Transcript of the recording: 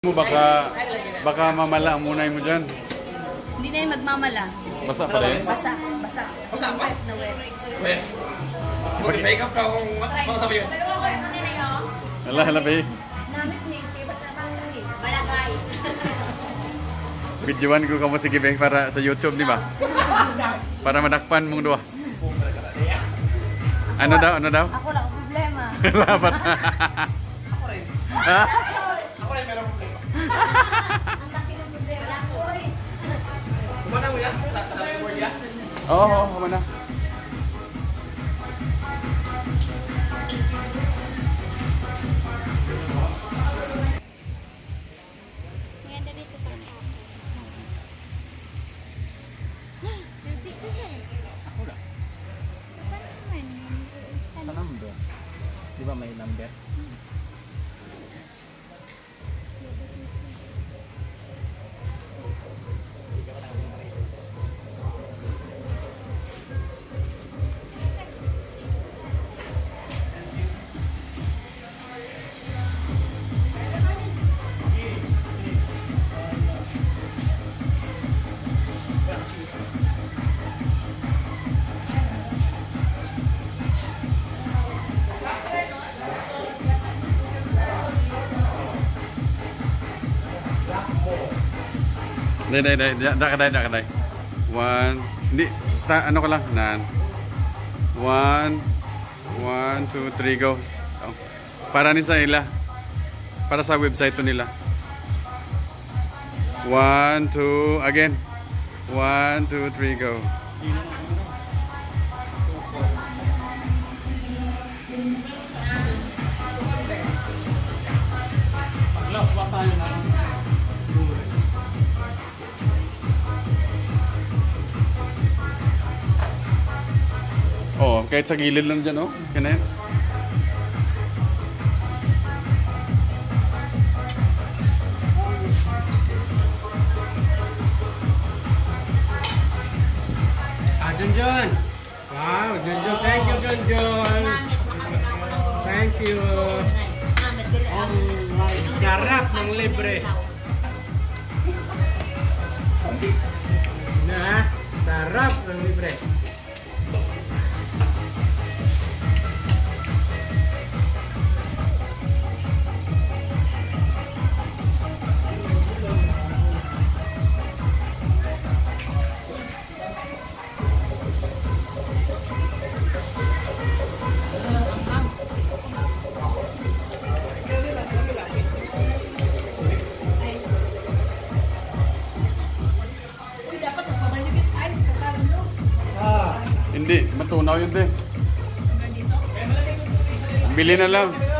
Baka mamala ang munay mo dyan. Hindi na yun magmamala. Basa pa rin? Basa. Basa pa? Na wet. Wet. Mag-makeup ka kung mausap yun. Hala, be. Namit ni, ba't nabasa ni? Balagay. Videoan ko kamu sige be para sa YouTube, di ba? Para madakpan mong dua. Ano daw? Ako lang problema. Lapat. Ako rin. Ha? Ako rin meron problema. Ang laki ng problema. Ako rin. Kumana mo yan? Sa board yan? Oo, kumana. Number. Di ba may number? Dai. One, hindi, ano ko lang, nan. 1, 2, 3, go. Oh. Para ni sa ila. Para sa website to nila. 1, 2, again. 1, 2, 3, go. Oh, kahit sa gilid lang dyan, oh. Kaya na yan. Junjun! Wow, Junjun. Thank you, Junjun. Thank you. Sarap ng libre. Na, sarap ng libre. Hindi, matunaw yun, te. Bili na lang.